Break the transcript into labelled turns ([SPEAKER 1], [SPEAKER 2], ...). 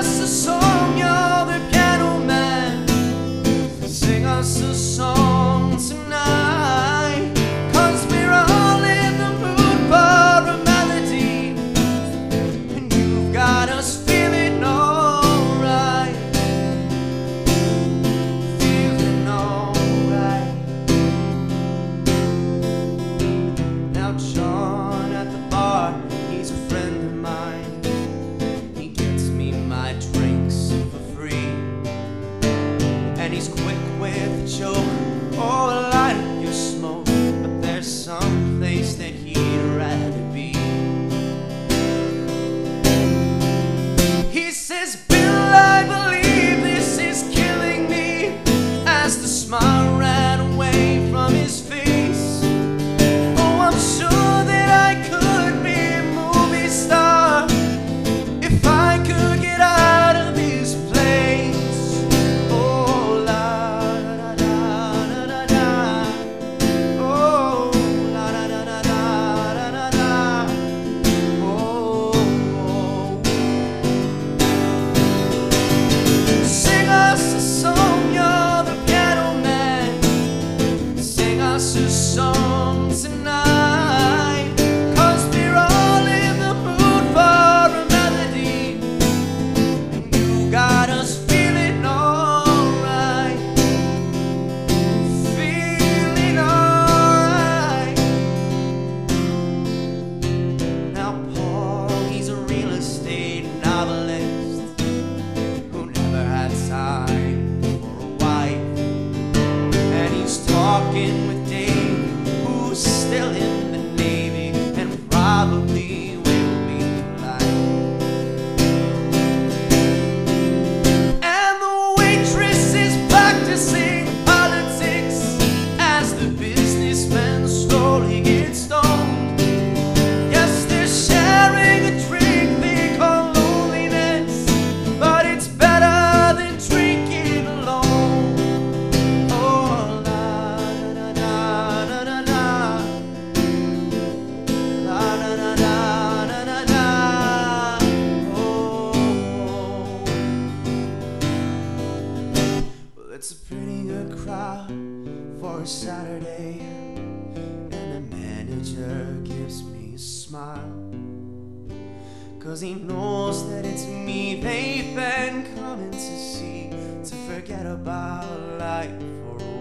[SPEAKER 1] us a song, you're the piano man. Sing us a song tonight, 'cause we're all in the mood for a melody, and you've got us feeling alright. Feeling alright. Now John at the bar, he's a friend of mine. He gets me my drinks for free, and he's quick with a joke or a light up your smoke. But there's some place that he'd rather be. He says, Bill, I believe this is killing me, as the smile ran away from his face. Oh, I'm sure that I could be a movie star if I could get out of this place. Oh, la da da da da da. Oh, la da da da da da da. Oh, sing us a song, you're the piano man. Sing us a song tonight, 'cause we're all in the mood for a melody, and you got us feeling alright. Feeling alright. Now Paul, he's a real estate novelist who never had time for a wife, and he's talking with Dave, who's still in the Navy and probably will be tonight. And the waitress is practicing politics as the businessman slowly gets stoned. Yes, they're sharing a drink they call loneliness, but it's better than drinking alone. Oh, la da da da da da. La da da da da da da. Oh. Well, it's a pretty good crowd for a Saturday, and the manager gives me a smile, 'cause he knows that it's me they've been coming to see, to forget about life for a